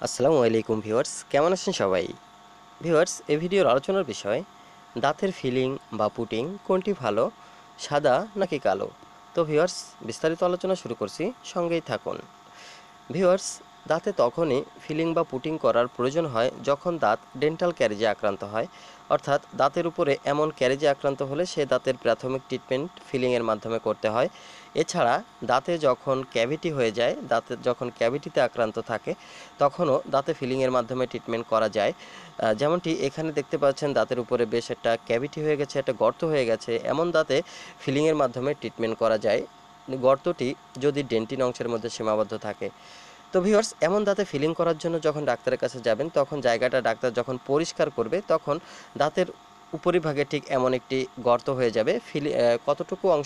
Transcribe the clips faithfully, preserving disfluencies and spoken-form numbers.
আসসালামু আলাইকুম ভিউয়ার্স, কেমন আছেন সবাই? ভিউয়ার্স, এই ভিডিওর আলোচনার বিষয় দাঁতের ফিলিং বা পুটিং কোনটি ভালো, সাদা নাকি কালো? তো ভিউয়ার্স, বিস্তারিত আলোচনা শুরু করছি, সঙ্গেই থাকুন। ভিউয়ার্স, দাঁতে তখনই ফিলিং বা পুটিং করার প্রয়োজন হয় যখন দাঁত ডেন্টাল ক্যারিজে আক্রান্ত হয়, অর্থাৎ দাঁতের উপরে এমন ক্যারিজে আক্রান্ত হলে সে দাঁতের প্রাথমিক ট্রিটমেন্ট ফিলিংয়ের মাধ্যমে করতে হয়। এছাড়া দাঁতে যখন ক্যাভিটি হয়ে যায়, দাঁতে যখন ক্যাভিটিতে আক্রান্ত থাকে, তখনও দাঁতে ফিলিংয়ের মাধ্যমে ট্রিটমেন্ট করা যায়। আহ, যেমনটি এখানে দেখতে পাচ্ছেন, দাঁতের উপরে বেশ একটা ক্যাভিটি হয়ে গেছে, একটা গর্ত হয়ে গেছে, এমন দাঁতে ফিলিংয়ের মাধ্যমে ট্রিটমেন্ট করা যায়, গর্তটি যদি ডেন্টিন অংশের মধ্যে সীমাবদ্ধ থাকে। তো ভিউয়ার্স, এমন দাঁতে ফিলিং করার জন্য যখন ডাক্তারের কাছে যাবেন, তখন জায়গাটা ডাক্তার যখন পরিষ্কার করবে, তখন দাঁতের উপরিভাগে ঠিক এমন একটি গর্ত হয়ে যাবে। ফিলি কতটুকু অংশ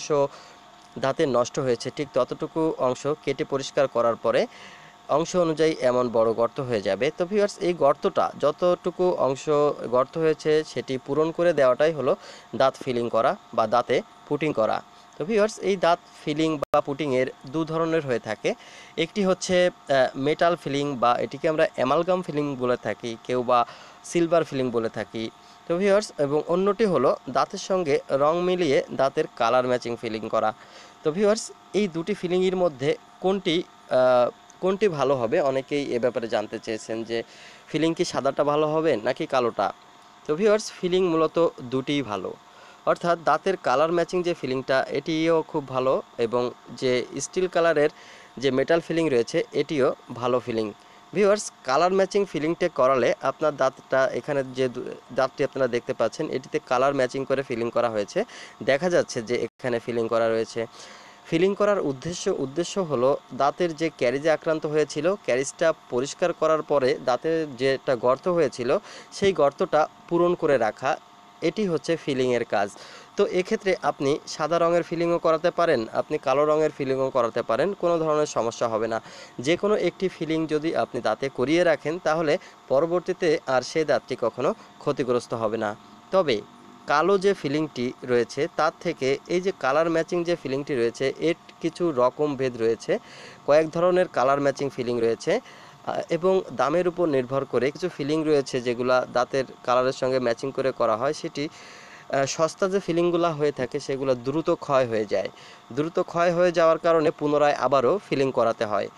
দাঁতের নষ্ট হয়েছে, ঠিক ততটুকু অংশ কেটে পরিষ্কার করার পরে অংশ অনুযায়ী এমন বড় গর্ত হয়ে যাবে। তো ভিউয়ার্স, এই গর্তটা যতটুকু অংশ গর্ত হয়েছে সেটি পূরণ করে দেওয়াটাই হলো দাঁত ফিলিং করা বা দাঁতে পুটিং করা। তো ভিউয়ার্স, এই দাঁত ফিলিং বা পুটিংয়ের দু ধরনের হয়ে থাকে। একটি হচ্ছে মেটাল ফিলিং, বা এটিকে আমরা অ্যামালগাম ফিলিং বলে থাকি, কেউ বা সিলভার ফিলিং বলে থাকি। তো ভিউয়ার্স, এবং অন্যটি হলো দাঁতের সঙ্গে রং মিলিয়ে দাঁতের কালার ম্যাচিং ফিলিং করা। তো ভিউয়ার্স, এই দুটি ফিলিংয়ের মধ্যে কোনটি কোনটি ভালো হবে, অনেকেই এ ব্যাপারে জানতে চেয়েছেন যে ফিলিং কি সাদাটা ভালো হবে নাকি কালোটা। তো ভিউয়ার্স, ফিলিং মূলত দুটিই ভালো, অর্থাৎ দাঁতের কালার ম্যাচিং যে ফিলিংটা এটিও খুব ভালো, এবং যে স্টিল কালারের যে মেটাল ফিলিং রয়েছে এটিও ভালো ফিলিং। ভিউয়ার্স, কালার ম্যাচিং ফিলিংটা করালে আপনার দাঁতটা, এখানে যে দাঁতটি আপনারা দেখতে পাচ্ছেন, এটিতে কালার ম্যাচিং করে ফিলিং করা হয়েছে। দেখা যাচ্ছে যে এখানে ফিলিং করা রয়েছে। ফিলিং করার উদ্দেশ্য উদ্দেশ্য হলো দাঁতের যে ক্যারিজে আক্রান্ত হয়েছিল, ক্যারিজটা পরিষ্কার করার পরে দাঁতের যে একটা গর্ত হয়েছিল, সেই গর্তটা পূরণ করে রাখা। এটি হচ্ছে ফিলিংয়ের কাজ। তো এক্ষেত্রে আপনি সাদা রঙের ফিলিংও করাতে পারেন, আপনি কালো রঙের ফিলিংও করাতে পারেন, কোনো ধরনের সমস্যা হবে না। যে কোনো একটি ফিলিং যদি আপনি দাঁতে করিয়ে রাখেন, তাহলে পরবর্তীতে আর সেই দাঁতটি কখনো ক্ষতিগ্রস্ত হবে না। তবে কালো যে ফিলিংটি রয়েছে তার থেকে এই যে কালার ম্যাচিং যে ফিলিংটি রয়েছে, এর কিছু রকম ভেদ রয়েছে। কয়েক ধরনের কালার ম্যাচিং ফিলিং রয়েছে, এবং দামের উপর নির্ভর করে কিছু ফিলিং রয়েছে যেগুলা দাঁতের কালারের সঙ্গে ম্যাচিং করে করা হয়। সেটি সস্তা যে ফিলিংগুলো হয়ে থাকে সেগুলো দ্রুত ক্ষয় হয়ে যায়। দ্রুত ক্ষয় হয়ে যাওয়ার কারণে পুনরায় আবারও ফিলিং করাতে হয়।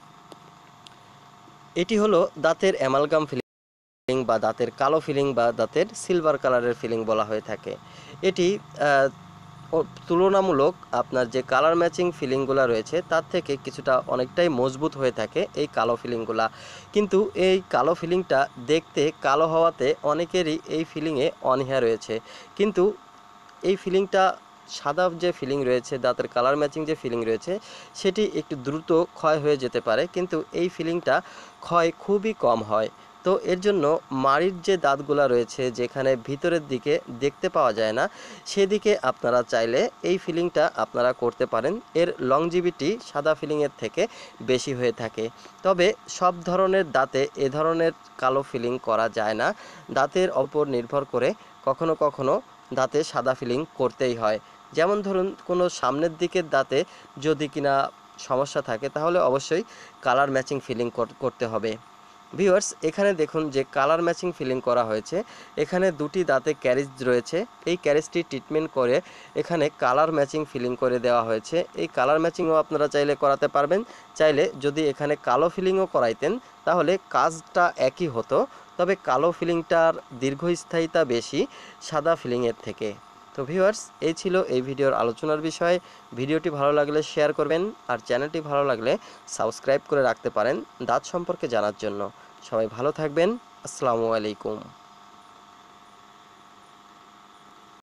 এটি হলো দাঁতের অ্যামালগাম ফিলিং বা দাঁতের কালো ফিলিং বা দাঁতের সিলভার কালারের ফিলিং বলা হয়ে থাকে। এটি তুলনামূলক আপনার যে কালার ম্যাচিং ফিলিংগুলো রয়েছে তার থেকে কিছুটা অনেকটাই মজবুত হয়ে থাকে এই কালো ফিলিংগুলা। কিন্তু এই কালো ফিলিংটা দেখতে কালো হওয়াতে অনেকেরই এই ফিলিংয়ে অনীহা রয়েছে। কিন্তু এই ফিলিংটা, সাদা যে ফিলিং রয়েছে, দাঁতের কালার ম্যাচিং যে ফিলিং রয়েছে, সেটি একটু দ্রুত ক্ষয় হয়ে যেতে পারে, কিন্তু এই ফিলিংটা ক্ষয় খুবই কম হয়। তো এর জন্য মাড়ির যে দাঁতগুলো রয়েছে, যেখানে ভিতরের দিকে দেখতে পাওয়া যায় না, সেদিকে আপনারা চাইলে এই ফিলিংটা আপনারা করতে পারেন। এর লংজিভিটি সাদা ফিলিংয়ের থেকে বেশি হয়ে থাকে। তবে সব ধরনের দাঁতে এ ধরনের কালো ফিলিং করা যায় না। দাঁতের ওপর নির্ভর করে কখনো কখনো দাঁতে সাদা ফিলিং করতেই হয়। যেমন ধরুন, কোনো সামনের দিকের দাঁতে যদি কিনা সমস্যা থাকে, তাহলে অবশ্যই কালার ম্যাচিং ফিলিং করতে হবে। ভিউয়ার্স, এখানে দেখুন যে কালার ম্যাচিং ফিলিং করা হয়েছে। এখানে দুটি দাঁতে ক্যারিজ রয়েছে, এই ক্যারিজটি ট্রিটমেন্ট করে এখানে কালার ম্যাচিং ফিলিং করে দেওয়া হয়েছে। এই কালার ম্যাচিংও আপনারা চাইলে করাতে পারবেন। চাইলে যদি এখানে কালো ফিলিংও করাইতেন, তাহলে কাজটা একই হতো, তবে কালো ফিলিংটার দীর্ঘস্থায়িতা বেশি সাদা ফিলিংয়ের থেকে। তো ভিউয়ার্স, এই ছিল এই ভিডিওর আলোচনার বিষয়। ভিডিওটি ভালো লাগলে শেয়ার করবেন, আর চ্যানেলটি ভালো লাগলে সাবস্ক্রাইব করে রাখতে পারেন দাঁত সম্পর্কে জানার জন্য। সবাই ভালো থাকবেন। আসসালামু আলাইকুম।